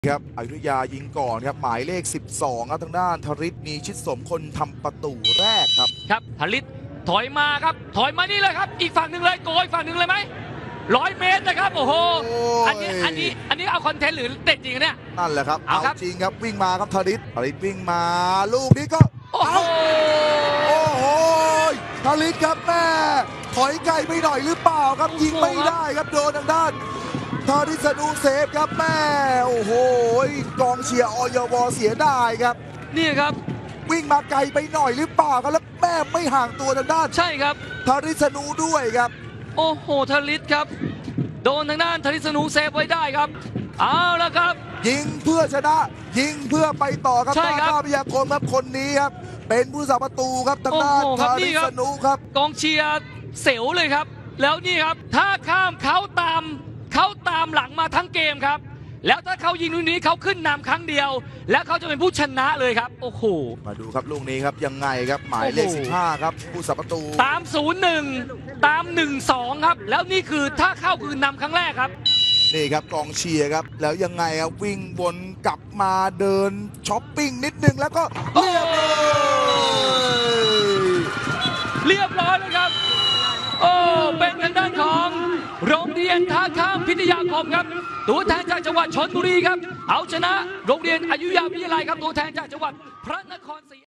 ครับอยุธยายิงก่อนครับหมายเลข12ครับทางด้านธริศนีชิดสมคนทำประตูแรกครับธริศถอยมาครับถอยมานี่เลยครับอีกฝั่งหนึ่งเลยโกยฝั่งหนึ่งเลยไหม100 เมตรนะครับโอ้โหอันนี้เอาคอนเทนต์หรือเตะจริงเนี่ยนั่นแหละครับเอาจริงครับวิ่งมาครับธริศวิ่งมาลูกนี้ก็โอ้โหธริศครับแม่ถอยไกลไปหน่อยหรือเปล่าครับยิงไม่ได้ครับโดนทางด้านธริศนูเซฟครับแม่โอ้โหกองเชียร์อยวเสียดายครับนี่ครับวิ่งมาไกลไปหน่อยหรือเปล่าครับแล้วแม่ไม่ห่างตัวทางด้านใช่ครับธริศนูด้วยครับโอ้โหธริศครับโดนทางด้านธริศนูเซฟไว้ได้ครับเอาละครับยิงเพื่อชนะยิงเพื่อไปต่อครับตาข้าพยากรครับคนนี้ครับเป็นผู้สาประตูครับทางด้านธริศนูครับกองเชียร์เสียวเลยครับแล้วนี่ครับถ้าข้ามเขาตามหลังมาทั้งเกมครับแล้วถ้าเขายิงลูกนี้เขาขึ้นนำครั้งเดียวแล้วเขาจะเป็นผู้ชนะเลยครับโอ้โหมาดูครับลูกนี้ครับยังไงครับหมายเลข15ครับผู้สับประตูตาม0-1ตาม1-2ครับแล้วนี่คือถ้าเข้าคือนำครั้งแรกครับนี่ครับกองเชียร์ครับแล้วยังไงครับวิ่งวนกลับมาเดินช้อปปิ้งนิดนึงแล้วก็เรียบร้อยเลยครับโอ้เป็นทางด้านของโรงเรียนท่าข้ามพิทยาคมครับตัวแทนจากจังหวัดชลบุรีครับเอาชนะโรงเรียนอยุธยาวิทยาลัยครับตัวแทนจากจังหวัดพระนครศรี